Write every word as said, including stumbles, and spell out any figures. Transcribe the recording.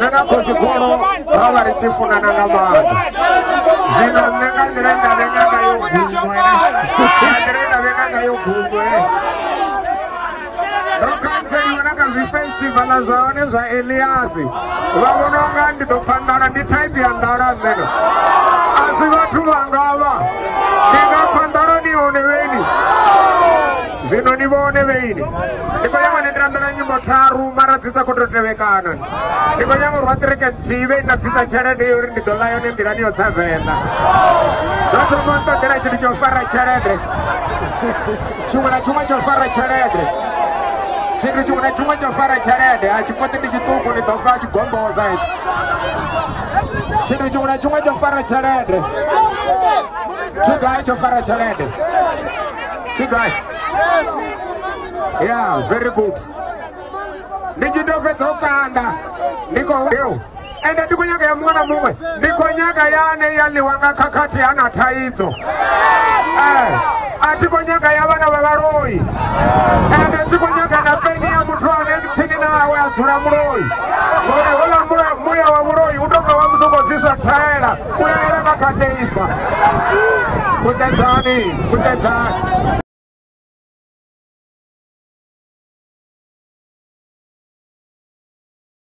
nanga Khosi khulu baba ri chifuna nanga mama zino nanga ndirenda venga yo gumwe ndirenda venga yo gumwe rokanze nanga zwi festival zwaone zwa Eliasi vavona nga ndidopfandara ndi type ya ndara meno asi vathu vangava ndingapfandara nione veni zvino nivone veini ndikonyama nendirambira nyimbo tharu mara dzisakototevekana ndikonyama rwatireke ntive ndabvisa tshelede yori ndidolayo nembirani yotsavenda ndotomontodera chinhu chofara tshelede chimwe na chimwe chofara tshelede chinhu chimwe na chimwe chofara tshelede hachikoti ndi chituku ndidofa chigomboza ichi chinhu chimwe na chimwe chofara tshelede chigai chofara tshelede chigai. Yeah, very good. Nijitofetsa ukanda ndiko leo ende ndikunyaga ya mwana mumwe ndikonyaga yane yaliwanga Khakhathi ana thaidzo eh atikonyaga ya bana babaroi ende ndikonyaga na peni ya muthu ane tsini nawe adzula muloi ngone hola muya muya wa muloi utoka wa msokodzisa thaela uyaela kakadeipa kutedzani kutedzani